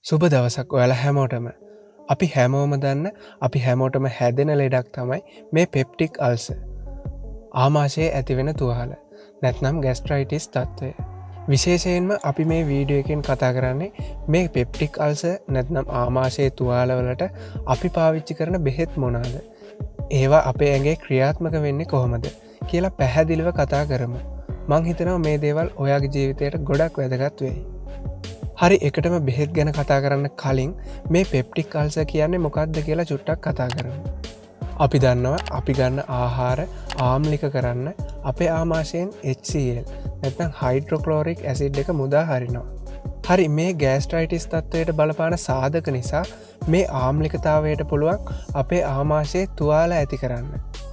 සුබ දවසක් ඔයාලා හැමෝටම. අපි හැමෝම දන්න අපි හැමෝටම හැදෙන ලෙඩක් තමයි මේ පෙප්ටික් ulcer. ආමාශයේ ඇතිවෙන තුවාල. නැත්නම් gastritis තත්ත්වය. විශේෂයෙන්ම අපි මේ වීඩියෝ එකෙන් කතා කරන්නේ මේ පෙප්ටික් ulcer නැත්නම් ආමාශයේ තුවාලවලට අපි පාවිච්චි කරන බෙහෙත් මොනවාද? ඒවා අපේ ඇඟේ ක්‍රියාත්මක වෙන්නේ කොහොමද කියලා පැහැදිලිව කතා කරමු. මං හිතනවා මේ දේවල් ඔයාගේ ජීවිතයට ගොඩක් වැදගත් වෙයි. හරි එකටම බෙහෙත් ගැන කතා කරන්න කලින් මේ පෙප්ටික් ulcer කියන්නේ මොකක්ද කියලා චුට්ටක් කතා කරමු. අපි දන්නවා අපි ගන්න ආහාර ආම්ලික කරන්න අපේ ආමාශයෙන් HCl නැත්නම් හයිඩ්‍රොක්ලෝරික් ඇසිඩ් එක මුදා හරිනවා. හරි මේ gastritis තත්ත්වයට බලපාන සාධක නිසා මේ ආම්ලිකතාවයට පුළුවන් අපේ ආමාශයේ තුවාල ඇති කරන්න.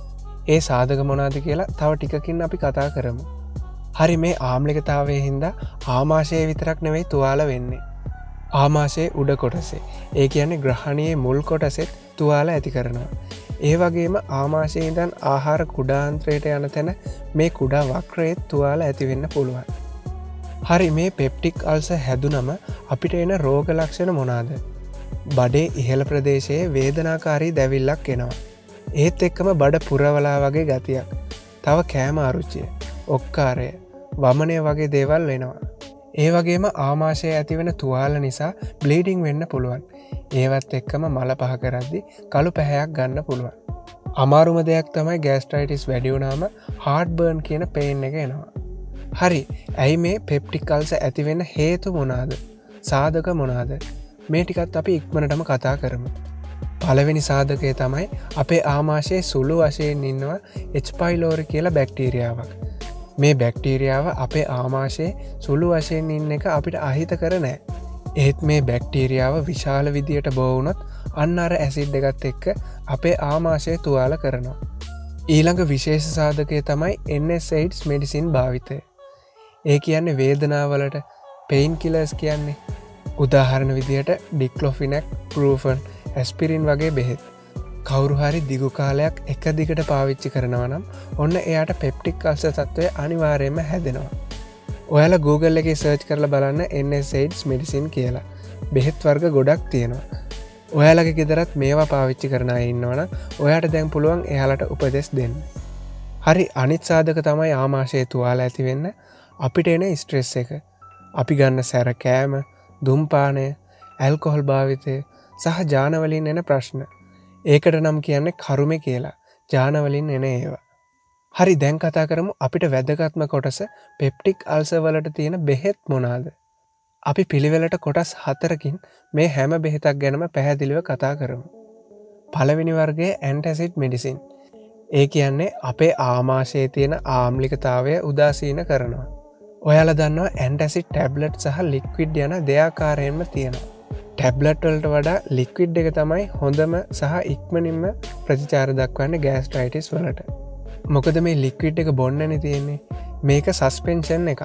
ඒ සාධක මොනවාද කියලා තව ටිකකින් අපි කතා කරමු. හරි මේ ආම්ලිකතාවයේ හින්දා ආමාශයේ විතරක් නෙවෙයි තුවාල වෙන්නේ. ආමාශයේ උඩ කොටසේ ඒ කියන්නේ ග්‍රහණයේ මුල් කොටසෙත් තුවාල ඇති කරනවා. ඒ වගේම ආමාශයේ ඉඳන් ආහාර කුඩාන්ත්‍රයට යන තැන මේ කුඩා වක්‍රයේත් තුවාල ඇති වෙන්න පුළුවන්. හරි මේ පෙප්ටික් ulcer හැදුනම අපිට එන රෝග ලක්ෂණ මොනවාද? බඩේ ඉහළ ප්‍රදේශයේ වේදනාකාරී දැවිල්ලක් එනවා. ඒත් එක්කම බඩ පුරවලා වගේ ගතියක්. තව කෑම අරුචිය, ඔක්කාරය, වමනය වගේ දේවල් වෙනවා. ඒ වගේම ආමාශයේ ඇතිවෙන තුවාල නිසා බ්ලීඩිං වෙන්න පුළුවන්. ඒවත් එක්කම මල පහ කරද්දි කළු පැහැයක් ගන්න පුළුවන්. අමාරුම දෙයක් තමයි gastritis වැඩි වුණාම heart burn කියන pain එක එනවා. හරි, ඇයි මේ peptic ulcer ඇති වෙන්න හේතු මොනවාද? සාධක මොනවාද? මේ ටිකත් අපි ඉක්මනටම කතා කරමු. පළවෙනි සාධකය තමයි අපේ ආමාශයේ සුළු වශයෙන් ඉන්නවා H. pylori කියලා බැක්ටීරියාවක්. මේ බැක්ටීරියාව අපේ ආමාශයේ සුළු වශයෙන් ඉන්න එක අපිට අහිත කර නෑ. ඒත් මේ බැක්ටීරියාව විශාල විදියට බෝ වුණොත් අන්න අර ඇසිඩ් එකත් එක්ක අපේ ආමාශය තුවාල කරනවා. ඊළඟ විශේෂ සාධකය තමයි NSAIDs මෙඩිසින් භාවිතය. ඒ කියන්නේ වේදනාවලට pain killers කියන්නේ. උදාහරණ විදියට ඩික්ලොෆිනැක්, ප්‍රූෆන්, ඇස්පිරින් වගේ බෙහෙත්. කවුරු හරි දිගු කාලයක් එක දිගට පාවිච්චි කරනවා නම් ඔන්න එයාට පෙප්ටික් ulcer තත්ත්වය අනිවාර්යයෙන්ම හැදෙනවා. ඔයාලා Google එකේ සර්ච් කරලා බලන්න NSAIDs මෙඩිසින් කියලා. බෙහෙත් වර්ග ගොඩක් තියෙනවා. ඔයාලගේ ගෙදරත් මේවා පාවිච්චි කරන අය ඉන්නවනම් ඔයාට දැන් පුළුවන් එයාලට උපදෙස් දෙන්න. හරි අනිත් සාධක තමයි ආමාශයේ තුවාල ඇති වෙන්න අපිට එන ස්ට්‍රෙස් එක. අපි ගන්න සැර කෑම, දුම්පානය, ඇල්කොහොල් භාවිතය සහ ජාන වලින් එන ප්‍රශ්න. ඒකට නම් කියන්නේ කරුමේ කියලා. ජාන වලින් එන ඒවා. හරි දැන් කතා කරමු අපිට වැදගත්ම කොටස පෙප්ටික් ulcer වලට තියෙන බෙහෙත් මොනවාද? අපි පිළිවෙලට කොටස් 4කින් මේ හැම බෙහෙතක් ගැනම පැහැදිලිව කතා කරමු. පළවෙනි වර්ගයේ ඇන්ටැසිඩ් මෙඩිසින්. ඒ කියන්නේ අපේ ආමාශයේ තියෙන ආම්ලිකතාවය උදාසීන කරනවා. ඔයාලා දන්නවා ඇන්ටැසිඩ් ටැබ්ලට් සහ ලික්විඩ් යන දෙආකාරයෙන්ම තියෙනවා. ටැබ්ලට් වලට වඩා ලික්විඩ් එක තමයි හොඳම සහ ඉක්මනින්ම ප්‍රතිචාර දක්වන්නේ gastritis වලට. මොකද මේ ලික්විඩ් එක බොන්නනේ තියෙන්නේ. මේක සස්පෙන්ෂන් එකක්.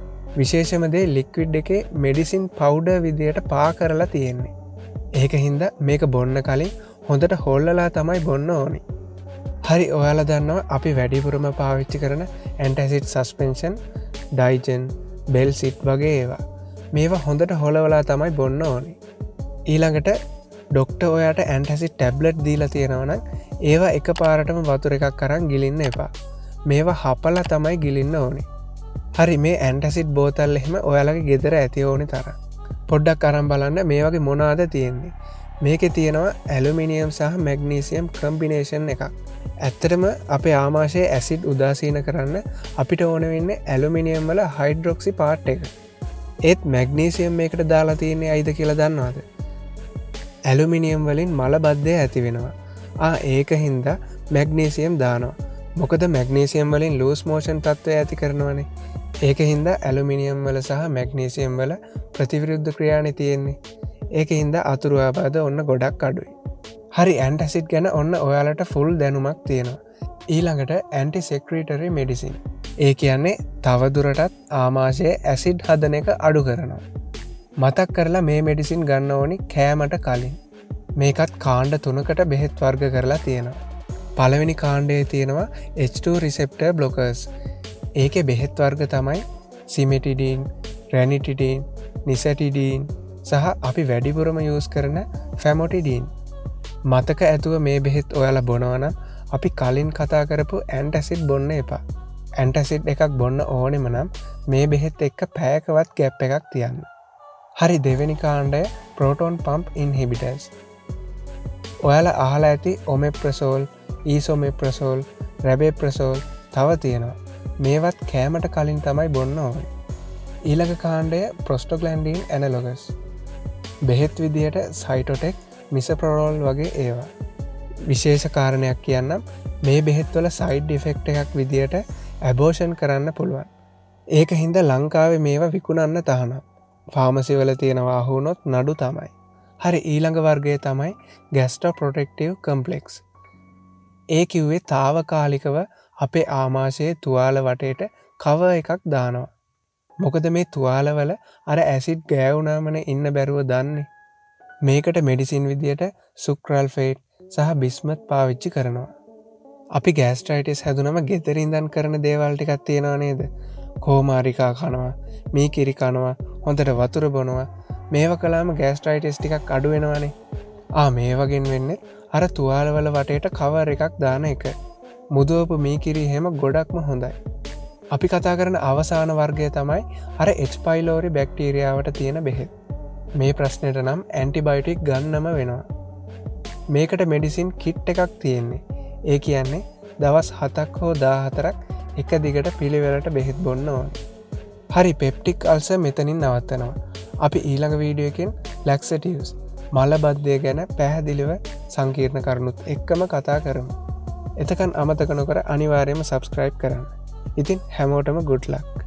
විශේෂම දේ ලික්විඩ් එකේ මෙඩිසින් පවුඩර් විදියට පා කරලා තියෙන්නේ. ඒක හින්දා මේක බොන්න කලින් හොඳට හොල්ලලා තමයි බොන්න ඕනි. හරි ඔයාලා දන්නවා අපි වැඩිපුරම පාවිච්චි කරන ඇන්ටැසිඩ් සස්පෙන්ෂන්, ඩයිජන්, බෙල්සිට් වගේ ඒවා. මේවා හොඳට හොලවලා තමයි බොන්න ඕනි. ඊළඟට ඩොක්ටර් ඔයාට ඇන්ටැසිඩ් ටැබ්ලට් දීලා තියෙනවා නම් ඒවා එකපාරටම වතුර එකක් අරන් ගිලින්න එපා. මේවා හපලා තමයි ගිලින්න ඕනි. හරි මේ ඇන්ටැසිඩ් බෝතල් එහෙම ඔයාලගේ ගෙදර ඇති ඕනි තරම්. පොඩ්ඩක් අරන් බලන්න මේ වගේ මොනවාද තියෙන්නේ. මේකේ තියෙනවා ඇලුමිනියම් සහ මැග්නීසියම් කම්බිනේෂන් එකක්. ඇත්තටම අපේ ආමාශයේ ඇසිඩ් උදාසීන කරන්න අපිට ඕන වෙන්නේ ඇලුමිනියම් වල හයිඩ්‍රොක්සි පාර්ට් එක. ඒත් මැග්නීසියම් මේකට දාලා තියෙන්නේ ඇයිද කියලා දන්නවද? ඇලුමිනියම් වලින් මල බද්ධය ඇති වෙනවා. ඒක හින්දා මැග්නීසියම් දානවා. මොකද මැග්නීසියම් වලින් ලූස් මෝෂන් තත්ත්වය ඇති කරනවානේ. ඒක හින්දා ඇලුමිනියම් වල සහ මැග්නීසියම් වල ප්‍රතිවිරුද්ධ ක්‍රියානේ තියෙන්නේ. ඒක හින්දා අතුරු ආබාධ ඔන්න ගොඩක් අඩුයි. හරි ඇන්ටැසිඩ් ගැන ඔන්න ඔයාලට ෆුල් දැනුමක් තියෙනවා. ඊළඟට ඇන්ටිසෙක්‍රීටරි මෙඩිසින්. ඒ කියන්නේ තවදුරටත් ආමාශයේ ඇසිඩ් හදන එක අඩු කරනවා. මතක් කරලා මේ මෙඩිසින් ගන්න ඕනි කෑමට කලින්. මේකත් කාණ්ඩ 3කට බෙහෙත් වර්ග කරලා තියෙනවා. පළවෙනි කාණ්ඩයේ තියෙනවා H2 receptor blockers. ඒකේ බෙහෙත් වර්ග තමයි සිමෙටිඩීන්, රැනිටිඩීන්, නිසැටිඩීන්, සහ අපි වැඩිපුරම යස් කරන ෆැමොටිඩීන්. මතක ඇතුව මේ බෙහෙත් ඔයාල බොනවනම් අපි කලින් කතා කරපු ඇන්ටසිඩ් බොන්න එපා. ඇන්ටසිඩ් එකක් බොන්න ඕනෙම නම් මේ බෙහෙත් එක්ක පෑකවත් ගැප් එකක් තියන්න. හරි දෙවෙනි කාණ්ඩය ප්‍රෝටෝන් පම්ප් ඉන්හිබිටර්ස්. ඔයාල අහල ඇති ඔමෙප්‍රසෝල්, ඊසොමෙප්‍රසෝල්, රැබේප්‍රසෝල් තව තියෙනවා. මේවත් කෑමට කලින් තමයි බොන්න ඕන. ඊළඟ කාණ්ඩය ප්‍රොස්ටොග්ලැන්ඩීන් ඇනලොගස්. බෙහෙත් විදියට සයිටොටෙක්, මිසප්‍රොරෝල් වගේ ඒවා. විශේෂ කාරණයක් කියන්නම් මේ බෙහෙත්වල සයිඩ් ඩිෆෙක්ට් එකක් විදියට ඇබෝෂන් කරන්න පුළුවන්. ඒක හින්ද ලංකාවේ මේවා විකුණන්න තහනම්. ෆාමසිවල තියෙනවා අහුනොත් නඩු තමයි. හරි ඊළඟ වර්ගය තමයි ගැස්ට්‍රෝ ප්‍රොටෙක්ටිව් කම්ප්ලෙක්ස්. ඒ කිව්වේ තාවකාලිකව අපේ ආමාශයේ තුවාල වටේට කව එකක් දානවා. මොකද මේ තුවාලවල අර ඇසිඩ් ගෑවුනාමන ඉන්න බැරුව දන්නේ. මේකට මෙඩිසින් විදියට සුක්‍රල්ෆේට් සහ බිස්මත් පාවිච්චි කරනවා. අපි ගෑස්ට්‍රයිටිස් හැදුනම ගෙදරින්දන් කරන දේවල් ටිකක් තියෙනවා නේද? කෝමාරිකා කනවා, මී කිරි කනවා, හොඳට වතුර බොනවා. මේව කලාම ගෑස්ට්‍රයිටිස් ටිකක් අඩු වෙනවානේ. මේ වගෙන් වෙන්නේ අර තුවාලවල වටේට කවර් එකක් දාන එක. මුදුවපු මී කිරි එහෙම ගොඩක්ම හොඳයි. අපි කතා කරන අවසාන වර්ගය තමයි අර H. pylori බැක්ටීරියාවට තියෙන බෙහෙත්. මේ ප්‍රශ්නයට නම් ඇන්ටිබයොටික් ගන්නම වෙනවා. මේකට මෙඩිසින් කිට් එකක් තියෙන්නේ. ඒ කියන්නේ දවස් 7ක් හෝ 14ක් එක දිගට පිළිවෙලට බෙහෙත් බොන්න ඕන. හරි පෙප්ටික් අල්සර් මෙතනින් නවත්තනවා. අපි ඊළඟ වීඩියෝ එකෙන් ලැක්සටිව්ස් මලබද්ධය ගැන පැහැදිලිව සංකීර්ණ කරුණුත් එක්කම කතා කරමු. එතකන් අමතක නොකර අනිවාර්යයෙන්ම subscribe කරන්න. ඉතින් හැමෝටම good luck.